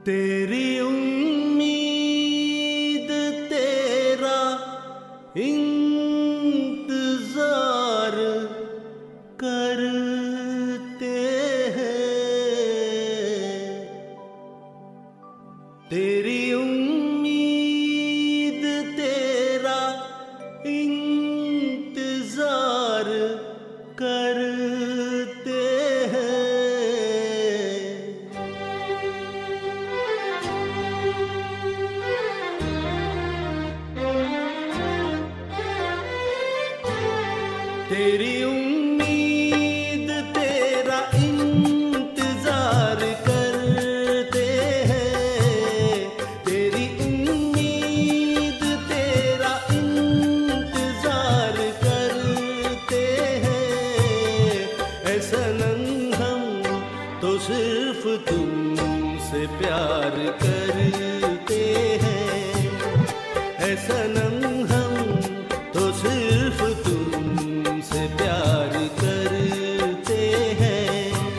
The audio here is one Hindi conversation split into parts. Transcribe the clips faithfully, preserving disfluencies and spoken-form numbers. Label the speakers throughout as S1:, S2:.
S1: तेरी उम्मीद तेरा इंतजार करते हैं। तेरी उम्मीद तेरा इंतजार करते हैं। तेरी उम्मीद तेरा इंतजार करते हैं। तेरी उम्मीद तेरा इंतजार करते हैं। ऐ सनम हम तो सिर्फ तुमसे प्यार करते हैं। ऐ सनम हम तो सिर्फ तुमसे प्यार करते हैं।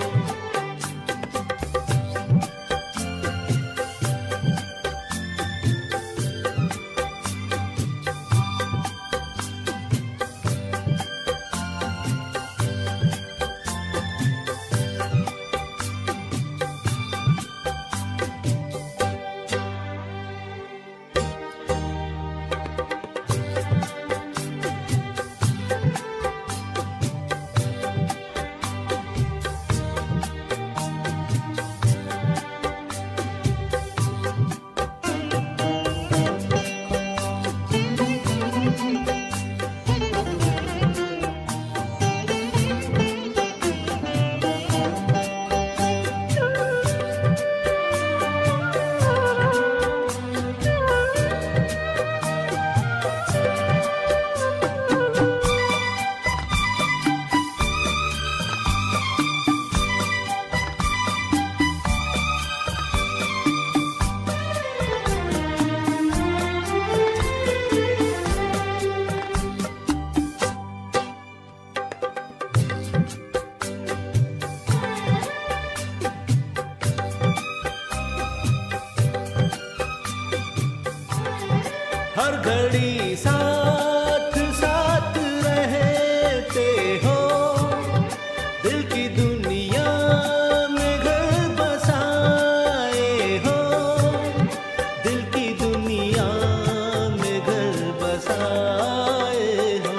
S1: हर घड़ी साथ साथ रहते हो। दिल की दुनिया में घर बसाए हो। दिल की दुनिया में घर बसाए हो।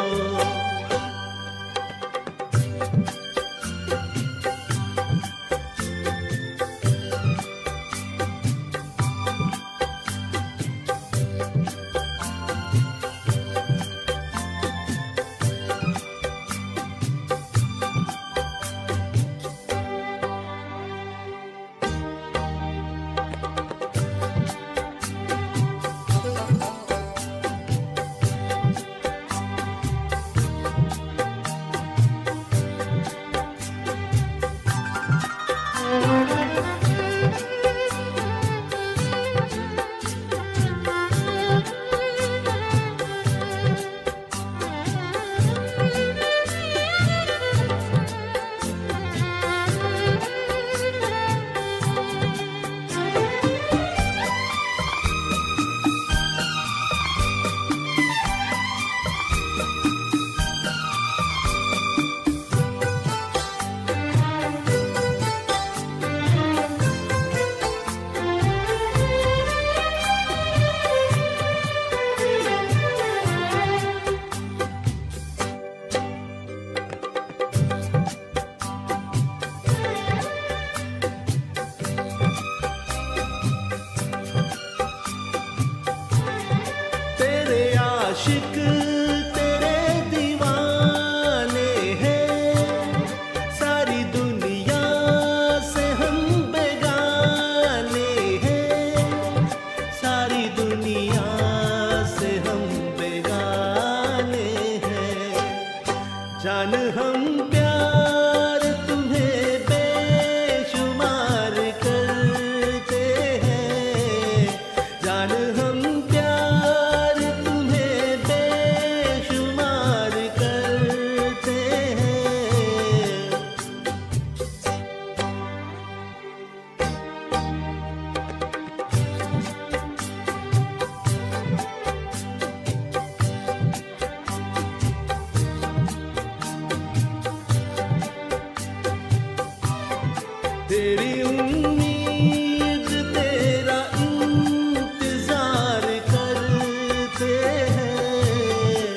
S1: तेरी उम्मीद तेरा इंतजार करते हैं।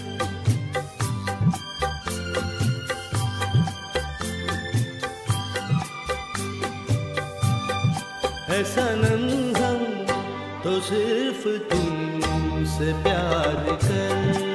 S1: है सनम हम तो सिर्फ तुमसे प्यार कर